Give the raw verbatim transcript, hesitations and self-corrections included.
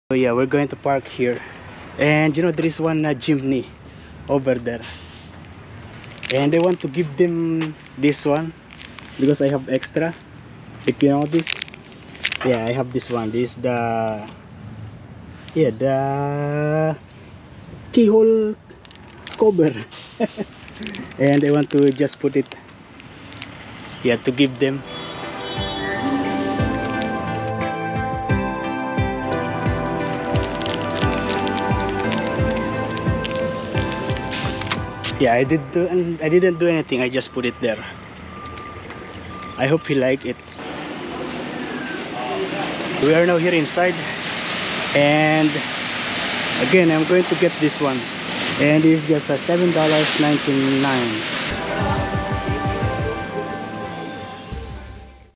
So yeah, we're going to park here, and you know there is one uh, Jimny over there, and I want to give them this one because I have extra. If you know this, yeah, I have this one. This is the yeah the keyhole cover, and I want to just put it, yeah, to give them. Yeah, I did do, and I didn't do anything. I just put it there. I hope he like it. We are now here inside, and again I'm going to get this one, and it's just a seven dollars and ninety-nine cents.